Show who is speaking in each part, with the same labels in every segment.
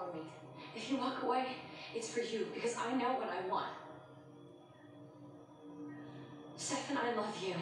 Speaker 1: for me. If you walk away, it's for you, because I know what I want. Stefen, I love you.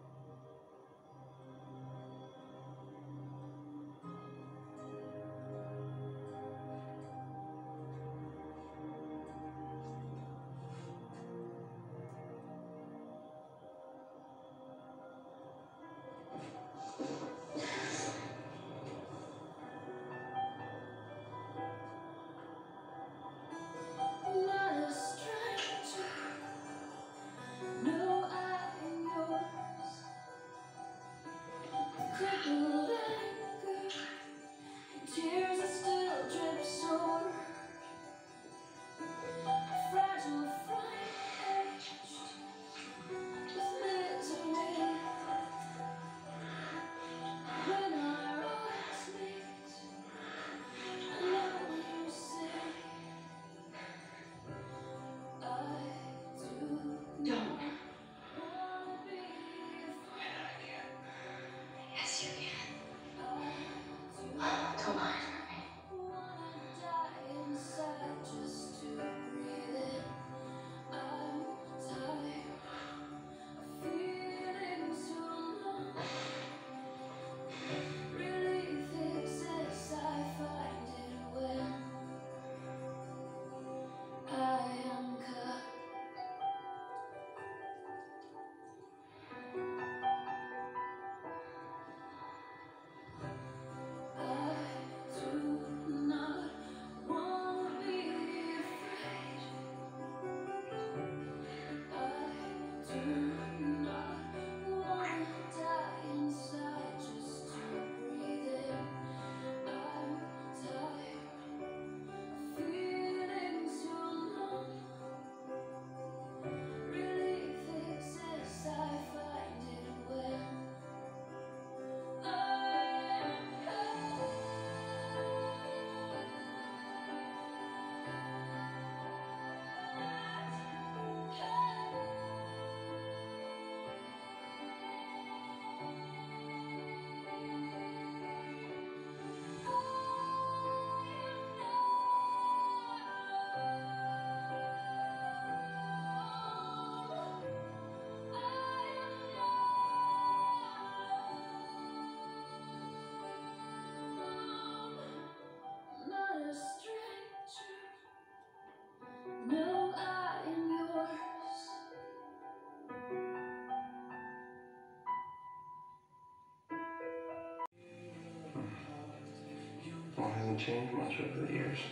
Speaker 2: Well, it hasn't changed much over the years.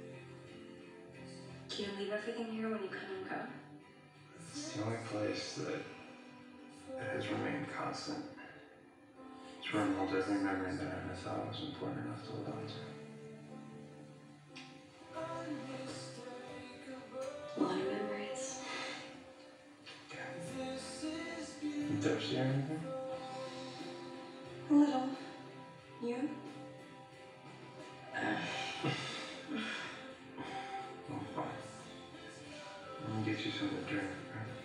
Speaker 1: Do you leave everything here when you come and go?
Speaker 2: It's the only place that has remained constant. It's where I'm held every memory that I ever thought was important enough to hold on to.
Speaker 1: A lot of memories.
Speaker 2: Yeah. You thirsty or anything?
Speaker 1: A little. You?
Speaker 2: Well, fine. Let me get you something to drink, right?